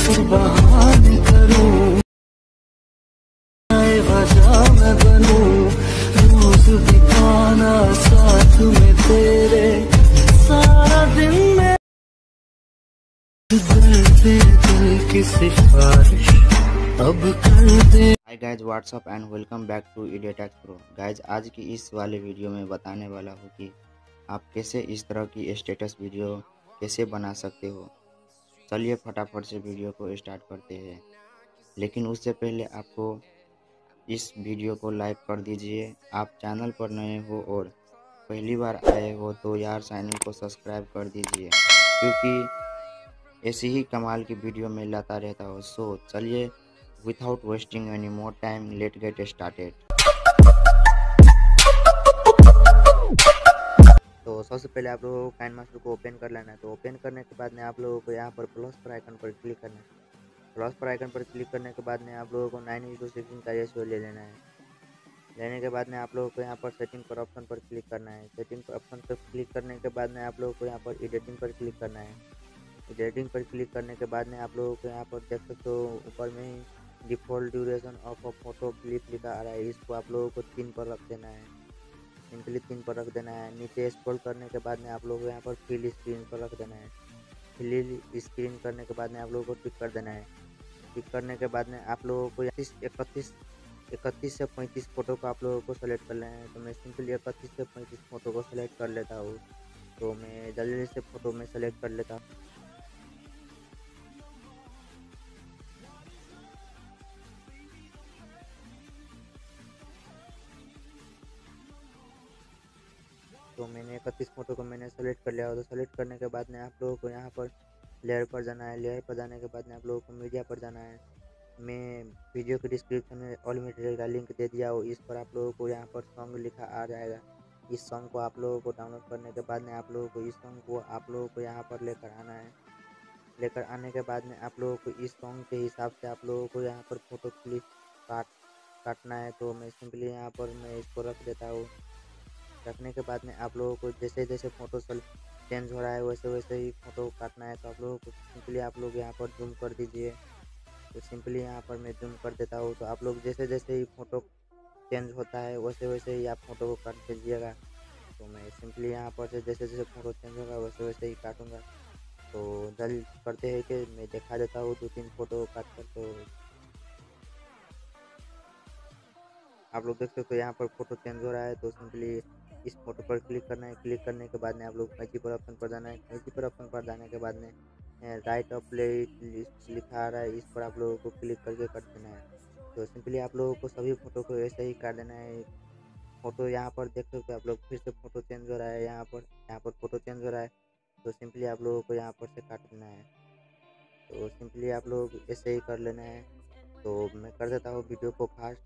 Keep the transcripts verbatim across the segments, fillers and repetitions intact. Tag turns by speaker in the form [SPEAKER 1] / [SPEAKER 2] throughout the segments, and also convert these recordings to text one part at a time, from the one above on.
[SPEAKER 1] फिर बहाने करूं, वजह मैं बनूं, रोज बिताना साथ में तेरे, सारा दिन में दर्द दिल की सिफारिश अब कर दे।
[SPEAKER 2] Hi guys, what's up and welcome back to Idiotechs Pro. Guys, आज की इस वाले वीडियो में बताने वाला हूँ कि आप कैसे इस तरह की स्टेटस वीडियो कैसे बना सकते हो। चलिए फटाफट से वीडियो को स्टार्ट करते हैं, लेकिन उससे पहले आपको इस वीडियो को लाइक कर दीजिए। आप चैनल पर नए हो और पहली बार आए हो तो यार चैनल को सब्सक्राइब कर दीजिए, क्योंकि ऐसी ही कमाल की वीडियो मैं लाता रहता हूँ। सो चलिए without wasting any more time, let get started. तो सबसे पहले आप लोगों को काइनमास्टर को ओपन कर लेना है। तो ओपन करने के बाद में आप लोगों को यहाँ पर प्लस पर आइकन पर क्लिक करना है। प्लस पर आइकन पर क्लिक करने के बाद में आप लोगों को नाइन इंटू सिक्सटीन का रेशियो ले लेना है। लेने के बाद में आप लोगों को यहाँ पर सेटिंग पर ऑप्शन पर क्लिक करना है। सेटिंग पर ऑप्शन पर क्लिक करने के बाद में आप लोगों को यहाँ पर एडिटिंग पर क्लिक करना है। एडिटिंग पर क्लिक करने के बाद में आप लोगों को यहाँ पर देख सकते हो ऊपर में ही default duration of a photo clip लिखा आ रहा है। इसको आप लोगों को तीन पर रख देना है, सिंपली तीन पर रख देना है। नीचे स्क्रॉल करने के बाद में आप लोगों को यहाँ पर फिल स्क्रीन पर रख देना है। फिल स्क्रीन करने के बाद में आप लोगों को टिक कर देना है। टिक करने के बाद में आप लोगों को इकतीस इकतीस से पैंतीस फ़ोटो को आप लोगों को सेलेक्ट कर लेना है। तो मैं सिंपली इकतीस से पैंतीस फ़ोटो को सेलेक्ट कर लेता हूँ। तो मैं जल्दी से फ़ोटो में सेलेक्ट कर लेता हूँ। तो मैंने इकतीस फ़ोटो को मैंने सेलेक्ट कर लिया हो। तो सेलेक्ट करने के बाद में आप लोगों को यहाँ पर लेयर पर जाना है। लेयर पर जाने के बाद में आप लोगों को मीडिया पर जाना है। मैं वीडियो के डिस्क्रिप्शन में ऑल मटेरियल का लिंक दे दिया हो। इस पर आप लोगों को यहाँ पर सॉन्ग लिखा आ जाएगा। इस सॉन्ग को आप लोगों को डाउनलोड करने के बाद में आप लोगों को इस सॉन्ग को आप लोगों को यहाँ पर लेकर आना है। लेकर आने के बाद में आप लोगों को इस सॉन्ग के हिसाब से आप लोगों को यहाँ पर फ़ोटो क्लिप काट काटना है। तो मैं सिंपली यहाँ पर मैं इसको रख देता हूँ। रखने के बाद में आप लोगों को जैसे जैसे फ़ोटो चेंज हो रहा है वैसे वैसे ही फ़ोटो काटना है। तो आप लोगों को सिंपली आप लोग यहाँ पर जूम कर दीजिए। तो सिंपली यहाँ पर मैं जूम कर देता हूँ। तो आप लोग जैसे जैसे ही फ़ोटो चेंज होता है वैसे वैसे ही आप फ़ोटो को काट दीजिएगा। तो मैं सिंपली यहाँ पर से जैसे जैसे फ़ोटो चेंज होगा वैसे वैसे ही काटूँगा। तो जल्द करते हैं कि मैं दिखा देता हूँ दो तीन फ़ोटो काट कर। तो आप लोग देख सकते हो यहाँ पर फ़ोटो चेंज हो रहा है। तो सिंपली इस फोटो पर क्लिक करना है। क्लिक करने के बाद में आप लोग कैंची पर ऑप्शन पर जाना है। कैंची पर ऑप्शन पर जाने के बाद में राइट ऑफ प्ले लिस्ट लिखा आ रहा है। इस पर आप लोगों को क्लिक करके कर देना है। तो सिंपली आप लोगों को सभी फ़ोटो को ऐसे ही काट देना है। फ़ोटो यहाँ पर देख सकते हो आप लोग, फिर से फ़ोटो चेंज हो रहा है। यहाँ पर यहाँ पर फ़ोटो चेंज हो रहा है। तो सिंपली आप लोगों को यहाँ पर से काट देना है। तो सिंपली आप लोग ऐसे ही कर लेना है। तो मैं कर देता हूँ वीडियो को फास्ट।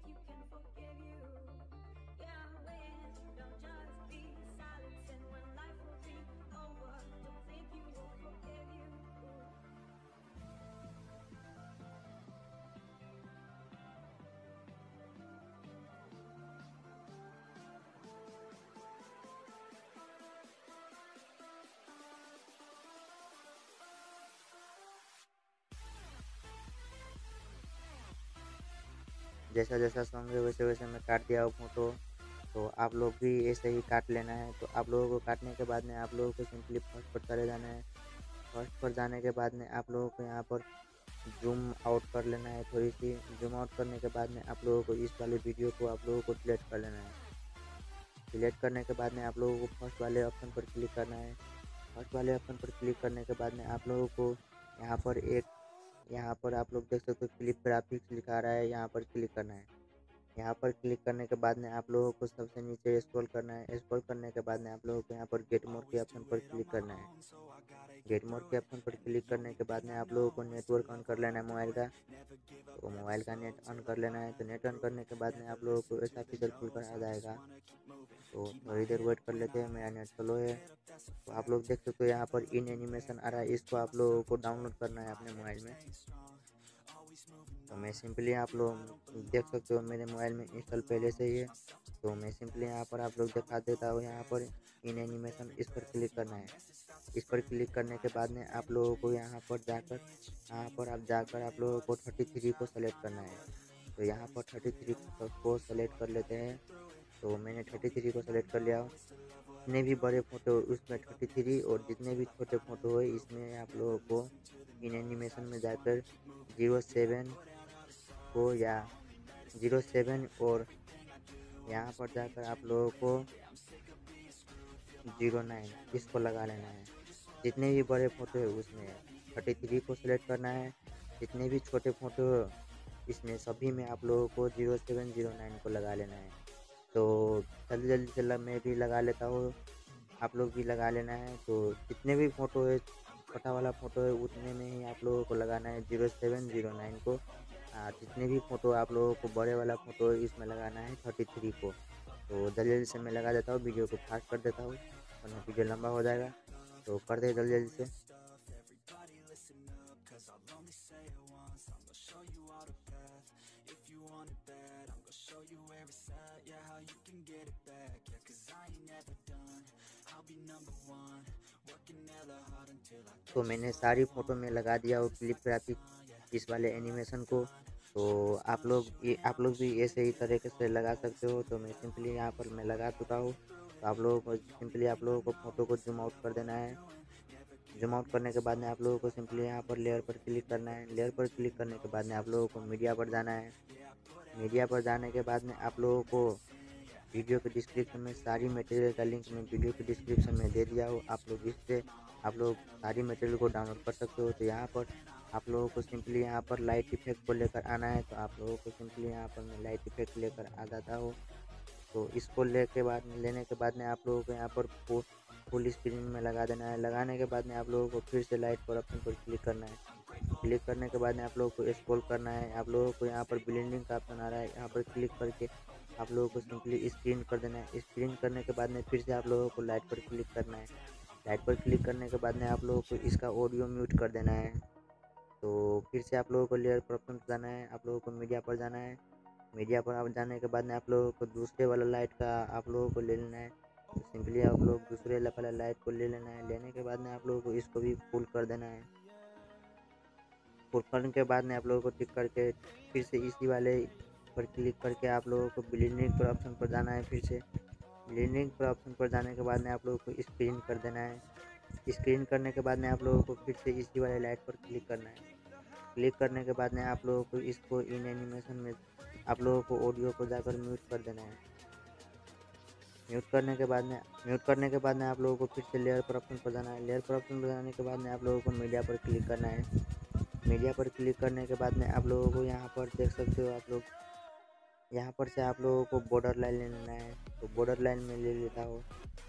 [SPEAKER 2] जैसा जैसा सॉन्ग है वैसे वैसे मैं काट दिया हूँ फ़ोटो। तो आप लोग भी ऐसे ही काट लेना है। तो आप लोगों को काटने के बाद में आप लोगों को सिंपली फर्स्ट पर चले जाना है। फर्स्ट पर जाने के बाद में आप लोगों को यहाँ पर जूम आउट कर लेना है। थोड़ी सी जूम आउट करने के बाद में आप लोगों को इस वाले वीडियो को आप लोगों को डिलीट कर लेना है। डिलीट करने के बाद में आप लोगों को फर्स्ट वाले ऑप्शन पर क्लिक करना है। फर्स्ट वाले ऑप्शन पर क्लिक करने के बाद में आप लोगों को यहाँ पर एक यहाँ पर आप लोग देख सकते हो क्लिप ग्राफिक्स लिखा आ रहा है। यहाँ पर क्लिक करना है। यहाँ पर क्लिक करने के बाद में आप लोगों को सबसे नीचे स्क्रॉल करना है। स्क्रॉल करने के बाद में आप लोगों को यहाँ पर गेट मोर के ऑप्शन पर क्लिक करना है। गेट मोर के ऑप्शन पर क्लिक करने के बाद में आप लोगों को नेटवर्क ऑन कर लेना है मोबाइल का। तो मोबाइल का नेट ऑन कर लेना है। तो नेट ऑन करने के बाद में आप लोगों को ऐसा फीचर खुल कर आ जाएगा। तो थोड़ी देर वेट कर लेते हैं, मेरा नेट स्लो है। तो आप लोग देख सकते हो यहाँ पर इन एनिमेशन आ रहा है। इसको आप लोगों को डाउनलोड करना है अपने मोबाइल में। तो मैं सिंपली आप लोग देख सकते हो मेरे मोबाइल में इंस्टॉल पहले से ही है। तो मैं सिंपली यहाँ पर आप लोग दिखा देता हूँ। यहाँ पर इन एनिमेशन, इस पर क्लिक करना है। इस पर क्लिक करने के बाद में आप लोगों को यहाँ पर जाकर यहाँ पर आप जाकर आप लोगों को थर्टी थ्री को सेलेक्ट करना है। तो यहाँ पर थर्टी थ्री को सेलेक्ट कर लेते हैं। तो मैंने थर्टी थ्री को सेलेक्ट कर लिया। जितने भी बड़े फ़ोटो उसमें थर्टी थ्री और जितने भी छोटे फ़ोटो है इसमें आप लोगों को इन एनिमेशन में जाकर ज़ीरो सेवन को या ज़ीरो सेवन और यहाँ पर जाकर आप लोगों को ज़ीरो नाइन इसको लगा लेना है। जितने भी बड़े फ़ोटो है उसमें थर्टी थ्री को सेलेक्ट करना है। जितने भी छोटे फ़ोटो इसमें सभी में आप लोगों को ज़ीरो सेवन ज़ीरो नाइन को लगा लेना है। तो जल्दी जल्दी से मैं भी लगा लेता हूँ, आप लोग भी लगा लेना है। तो जितने भी फ़ोटो है छोटा वाला फ़ोटो है उतने में ही आप लोगों को लगाना है ज़ीरो सेवन ज़ीरो नाइन को। हाँ, जितने भी फ़ोटो आप लोगों को बड़े वाला फ़ोटो है इसमें लगाना है थर्टी थ्री को। तो जल्दी जल्दी से मैं लगा देता हूँ, वीडियो को फास्ट कर देता हूँ वरना वीडियो लंबा हो जाएगा। तो कर दे जल्दी जल्दी से। तो मैंने सारी फ़ोटो में लगा दिया वो क्लिप ग्राफिक इस वाले एनिमेशन को। तो आप लोग ये आप लोग भी ऐसे ही तरीके से लगा सकते हो। तो मैं सिंपली यहाँ पर मैं लगा चुका हूँ। तो आप लोगों को सिंपली आप लोगों को फ़ोटो को जूम आउट कर देना है। जूम आउट करने के बाद में आप लोगों को सिंपली यहाँ पर लेयर पर क्लिक करना है। लेयर पर क्लिक करने के बाद में आप लोगों को मीडिया पर जाना है। मीडिया पर जाने के बाद में आप लोगों को वीडियो के डिस्क्रिप्शन में सारी मटेरियल का लिंक मैं वीडियो के डिस्क्रिप्शन में दे दिया हूँ। आप लोग इससे आप लोग सारी मटेरियल को डाउनलोड कर सकते हो। तो यहाँ पर आप लोगों को सिंपली यहाँ पर लाइट इफेक्ट को लेकर आना है। तो आप लोगों को सिंपली यहाँ पर मैं लाइट इफेक्ट लेकर आ जाता हूँ। तो इसको ले के बाद लेने के बाद में आप लोगों को यहाँ पर फुल स्क्रीन में लगा देना है। लगाने के बाद में आप लोगों को फिर से लाइट पर ऑप्शन पर क्लिक करना है। क्लिक करने के बाद में आप लोगों को स्क्रॉल करना है। आप लोगों को यहाँ पर ब्लेंडिंग का ऑप्शन आ रहा है, यहाँ पर क्लिक करके आप लोगों को सिंपली स्क्रीन कर देना है। स्क्रीन करने के बाद में फिर से आप लोगों को लाइट पर क्लिक करना है। लाइट पर क्लिक करने के बाद में आप लोगों को इसका ऑडियो म्यूट कर देना है। तो फिर से आप लोगों को लेयर पर ऑप्शन जाना है, आप लोगों को मीडिया पर जाना है। मीडिया पर आप जाने के बाद में आप लोगों को दूसरे वाला लाइट का आप लोगों को ले लेना है। तो सिंपली आप लोग दूसरे वाला लाइट को ले लेना है। लेने के बाद में आप लोगों को इसको भी फुल कर देना है। फुल करने के बाद में आप लोगों को टिक करके फिर से इसी वाले पर क्लिक करके आप लोगों को ब्लेंडिंग पर ऑप्शन पर जाना है। फिर से ब्लेंडिंग पर ऑप्शन पर जाने के बाद में आप लोगों को स्क्रीन कर देना है। स्क्रीन करने के बाद में आप लोगों को फिर से इसी वाले लाइट पर क्लिक करना है। क्लिक करने के बाद में आप लोगों को इसको इन एनिमेशन में आप लोगों को ऑडियो को जाकर म्यूट कर देना है। म्यूट करने के बाद में म्यूट करने के बाद में आप लोगों को फिर से लेयर पर ऑप्शन पर जाना है। लेयर पर ऑप्शन पर जाने के बाद में आप लोगों को मीडिया पर क्लिक करना है। मीडिया पर क्लिक करने के बाद में आप लोगों को यहाँ पर देख सकते हो, आप लोग यहाँ पर से आप लोगों को बॉर्डर लाइन ले लेना है। तो बॉर्डर लाइन में ले लेता हूँ।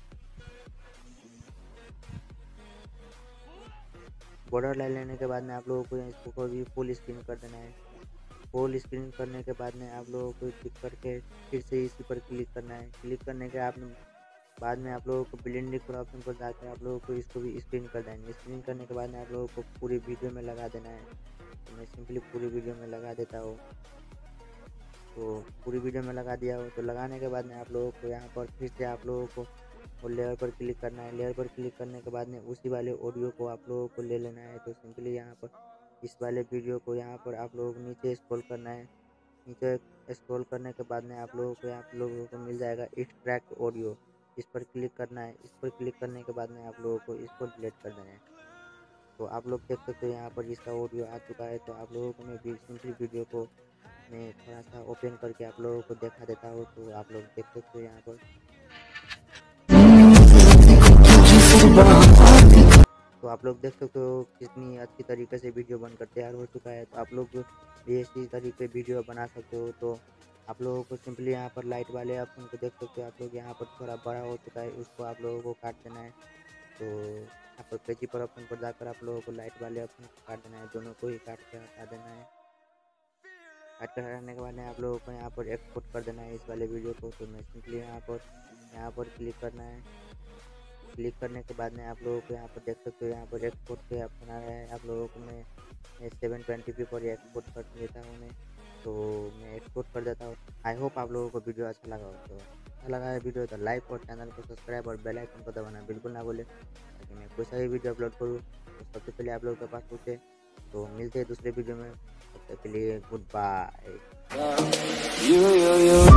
[SPEAKER 2] बॉर्डर लाइन लेने के बाद में आप लोगों को इसको भी फुल स्क्रीन कर देना है। फुल स्क्रीन करने के बाद में आप लोगों को क्लिक करके फिर से इसी पर क्लिक करना है। क्लिक करने के आप बाद में आप लोगों को ब्लेंडिंग पर ऑप्शन पर जाकर आप लोगों को इसको भी स्क्रीन कर देंगे। स्क्रीन करने के बाद में आप लोगों को पूरी वीडियो में लगा देना है। तो मैं सिंपली पूरी वीडियो में लगा देता हूँ। तो पूरी वीडियो में लगा दिया हो। तो लगाने के बाद में आप लोगों को यहाँ पर फिर से आप लोगों को और लेयर पर क्लिक करना है। लेयर पर क्लिक करने के बाद में उसी वाले ऑडियो को आप लोगों को ले लेना है। तो सिंपली यहाँ पर इस वाले वीडियो को यहाँ पर आप लोगों को नीचे स्क्रॉल करना है। नीचे स्क्रॉल करने के बाद में आप लोगों को आप लोगों को मिल जाएगा एक्सट्रैक्ट ऑडियो, इस पर क्लिक करना है। इस पर क्लिक करने के बाद में आप लोगों को इसको डिलीट कर देना है। तो आप लोग देख सकते हो यहाँ पर इसका ऑडियो आ चुका है। तो आप लोगों को मैं सिंपली वीडियो को मैं थोड़ा सा ओपन करके आप लोगों को दिखा देता हूँ। तो आप लोग देख सकते हो यहाँ पर। तो आप लोग देख सकते हो कितनी अच्छी तरीके से वीडियो बनकर तैयार हो चुका है। तो आप लोग भी इसी तरीके वीडियो बना सकते हो। तो आप लोगों को सिंपली यहाँ पर लाइट वाले ऑप्शन को देख सकते हो। आप लोग यहाँ पर थोड़ा बड़ा हो चुका है, उसको आप लोगों को काट देना है। तो यहाँ पर पेजी पर ऑप्शन पर जाकर आप लोगों को लाइट वाले ऑप्शन को काट देना है। दोनों को ही काट के हटा देना है। काट कर हटाने के बाद में आप लोगों को यहाँ पर एक्सपोर्ट कर देना है इस वाले वीडियो को। तो मैं सिंपली यहाँ पर यहाँ पर क्लिक करना है। क्लिक करने के बाद में आप लोगों को यहाँ पर देख सकते हो यहाँ पर एक्सपोर्ट पे ऑप्शन आ रहा है। आप लोगों को मैं सेवन ट्वेंटी पी पर एक्सपोर्ट कर देता हूँ मैं। तो मैं एक्सपोर्ट कर देता हूँ। आई होप आप लोगों को वीडियो अच्छा लगा हो। तो अच्छा लगा है वीडियो तो लाइक और चैनल को सब्सक्राइब और बेल आइकन को दबाना बिल्कुल ना भूलें, ताकि मैं कोई सा भी वीडियो अपलोड करूँ तो सबसे पहले आप लोगों के पास पहुँचे। तो मिलते हैं दूसरे वीडियो में, तब तक के लिए गुड बाय।